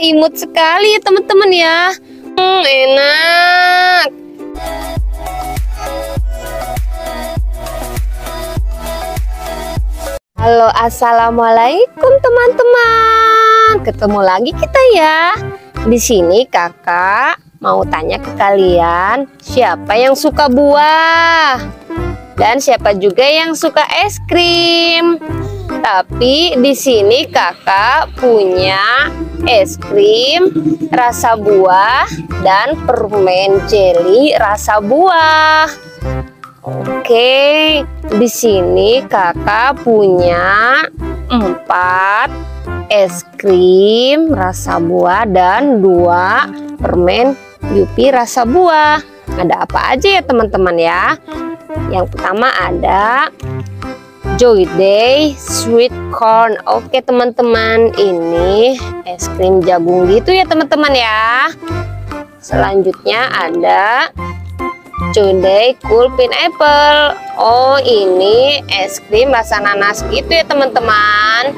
imut sekali ya teman-teman ya. Enak. Halo, assalamualaikum teman-teman. Ketemu lagi kita ya. Di sini kakak mau tanya ke kalian, siapa yang suka buah? Dan siapa juga yang suka es krim? Tapi di sini kakak punya es krim rasa buah dan permen jelly rasa buah. Oke, di sini kakak punya 4 es krim rasa buah dan 2 permen Yupi rasa buah. Ada apa aja ya teman-teman ya? Yang pertama ada Joy Day Sweet Corn. Oke teman-teman, ini es krim jagung gitu ya teman-teman ya. Selanjutnya ada Joy Day Cool Pineapple. Oh, ini es krim rasa nanas gitu ya teman-teman.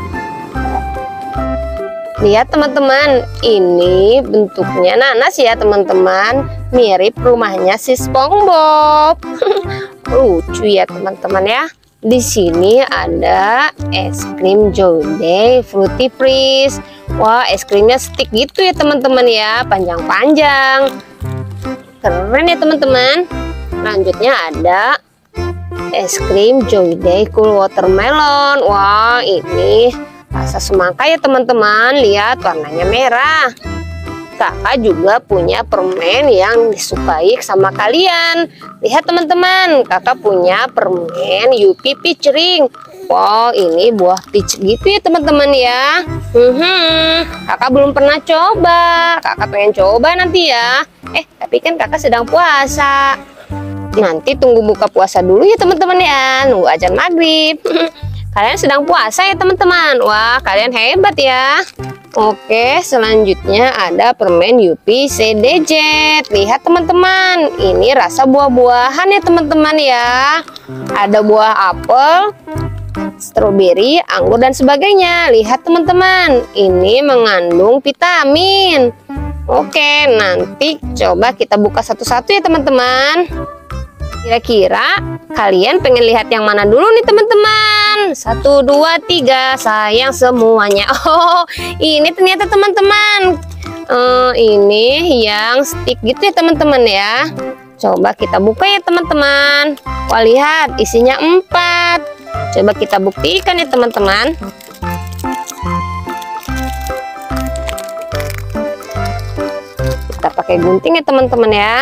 Lihat teman-teman, ini bentuknya nanas ya teman-teman, mirip rumahnya si SpongeBob. Lucu ya teman-teman ya. Di sini ada es krim Joy Day Fruity Freeze. Wah, es krimnya stick gitu ya teman-teman ya, panjang-panjang. Keren ya teman-teman. Selanjutnya ada es krim Joy Day Cool Watermelon. Wah, ini rasa semangka ya teman-teman. Lihat warnanya merah. Kakak juga punya permen yang disukai sama kalian. Lihat teman-teman, kakak punya permen Yupi Peach Ring. Wow, ini buah peach gitu ya teman-teman ya. Kakak belum pernah coba. Kakak pengen coba nanti ya. Tapi kan kakak sedang puasa. Nanti tunggu buka puasa dulu ya teman-teman ya. Nunggu azan maghrib. Kalian sedang puasa ya teman-teman. Wah, kalian hebat ya. Oke, selanjutnya ada permen Yupi CDJ. Lihat teman-teman, ini rasa buah-buahan ya teman-teman ya. Ada buah apel, stroberi, anggur dan sebagainya. Lihat teman-teman, ini mengandung vitamin. Oke, nanti coba kita buka satu-satu ya teman-teman. Kira-kira kalian pengen lihat yang mana dulu nih teman-teman? 1, 2, 3, sayang semuanya. Oh, ini ternyata teman-teman. Ini yang stick gitu ya teman-teman ya. Coba kita buka ya teman-teman. Wah, lihat isinya 4. Coba kita buktikan ya teman-teman. Kita pakai gunting ya teman-teman ya.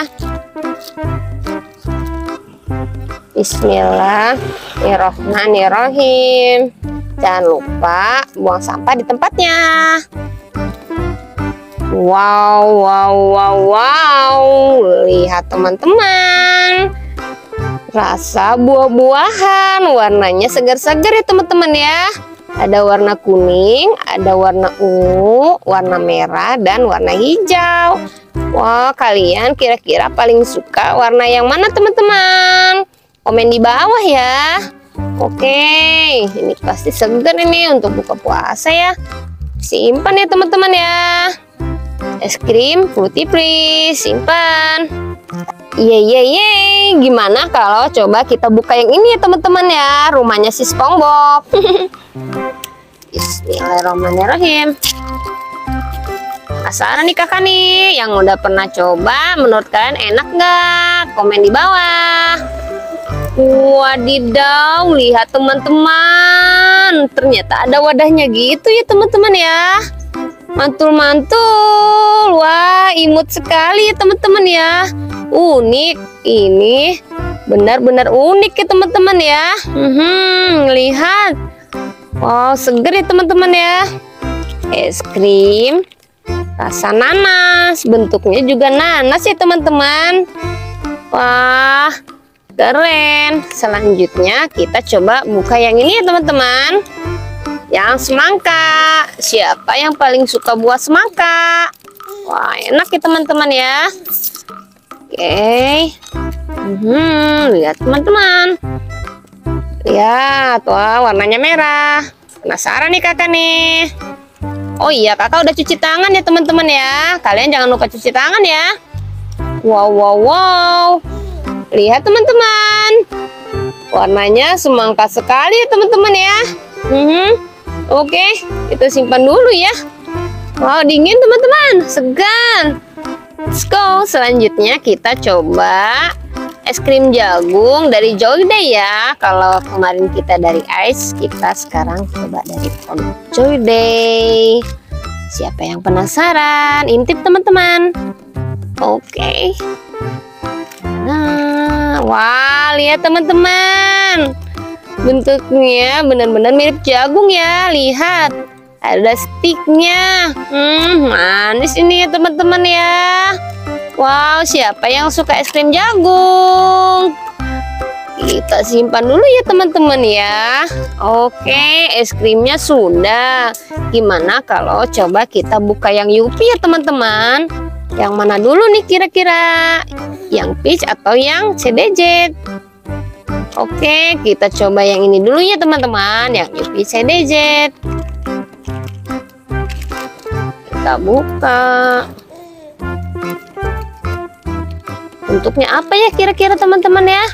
Bismillahirrohmanirrohim. Jangan lupa buang sampah di tempatnya. Wow. Lihat teman-teman, rasa buah-buahan, warnanya segar-segar ya teman-teman ya. Ada warna kuning, ada warna ungu, warna merah, dan warna hijau. Wah, kalian kira-kira paling suka warna yang mana teman-teman? Komen di bawah ya. Oke, ini pasti segar ini untuk buka puasa ya. Simpan ya teman-teman ya. Es krim Fruity Freeze, simpan. Yeay. Gimana kalau coba kita buka yang ini ya teman-teman ya, rumahnya si SpongeBob. Bismillahirrahmanirrahim. Penasaran nih kakak nih, yang udah pernah coba, menurut kalian enak nggak? Komen di bawah. Wadidaw, lihat teman-teman, ternyata ada wadahnya gitu ya teman-teman ya. Mantul-mantul. Wah, imut sekali ya teman-teman ya. Unik, ini benar-benar unik ya teman-teman ya. Lihat. Wow, seger ya teman-teman ya. Es krim rasa nanas, bentuknya juga nanas ya teman-teman. Wah, keren. Selanjutnya kita coba buka yang ini ya teman-teman, yang semangka. Siapa yang paling suka buah semangka? Wah, enak ya teman-teman ya. Oke. Lihat teman-teman, lihat, wah warnanya merah. Penasaran nih kakak nih. Oh iya, kakak udah cuci tangan ya teman-teman ya. Kalian jangan lupa cuci tangan ya. Wow, wow, wow. Lihat teman-teman. Warnanya semangka sekali ya teman-teman ya. Oke, kita simpan dulu ya. Wow, dingin teman-teman, segar. Let's go. Selanjutnya kita coba es krim jagung dari Joyday ya. Kalau kemarin kita dari Ice, kita sekarang coba dari Joyday. Siapa yang penasaran? Intip teman-teman. Oke. Nah, wah, lihat teman-teman. Bentuknya benar-benar mirip jagung ya. Lihat, ada sticknya. Manis ini ya teman-teman ya. Wow, siapa yang suka es krim jagung? Kita simpan dulu ya teman-teman ya. Oke, es krimnya sudah. Gimana kalau coba kita buka yang Yupi ya teman-teman? Yang mana dulu nih kira-kira? Yang peach atau yang CDJ? Oke, kita coba yang ini dulu ya teman-teman. Yang Yupi CDJ. Kita buka. Bentuknya apa ya kira-kira teman-teman ya?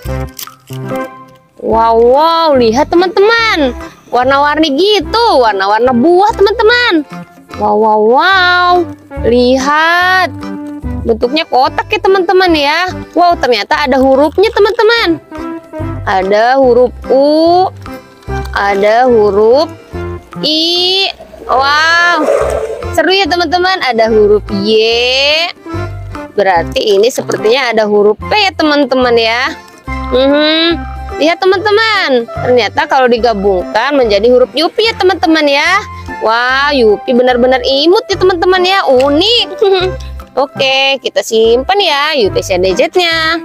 Wow, wow, lihat teman-teman. Warna-warni gitu, warna-warna buah teman-teman. Wow, wow, wow. Lihat. Bentuknya kotak ya teman-teman ya. Wow, ternyata ada hurufnya teman-teman. Ada huruf U, ada huruf I. Wow, seru ya teman-teman. Ada huruf Y. Berarti ini sepertinya ada huruf P ya teman-teman ya. Lihat teman-teman, ternyata kalau digabungkan menjadi huruf Yupi ya teman-teman ya. Wah, Yupi benar-benar imut ya teman-teman ya, unik. Oke, kita simpan ya Yupi CDJ-nya.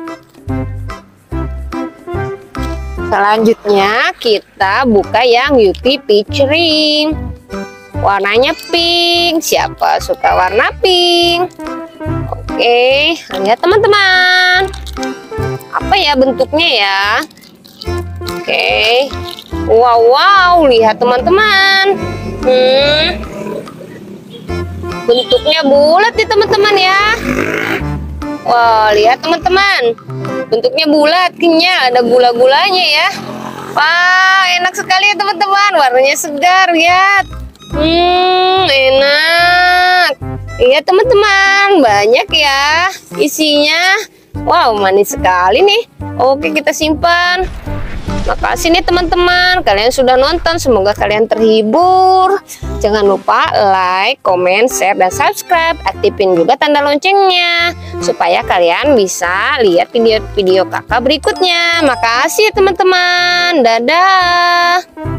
Selanjutnya kita buka yang Yupi Peach Ring. Warnanya pink. Siapa suka warna pink? Oke, lihat teman-teman. Apa ya bentuknya ya? Oke. Wow, wow, lihat teman-teman. Bentuknya bulat ya teman-teman ya. Wah, lihat teman-teman. Bentuknya bulat, kenyal, ada gula-gulanya ya. Wah, enak sekali ya teman-teman. Warnanya segar, lihat. Enak. Iya teman-teman, banyak ya isinya. Wow, manis sekali nih. Oke, kita simpan. Makasih nih teman-teman, kalian sudah nonton. Semoga kalian terhibur. Jangan lupa like, comment, share, dan subscribe. Aktifin juga tanda loncengnya supaya kalian bisa lihat video-video kakak berikutnya. Makasih ya teman-teman. Dadah.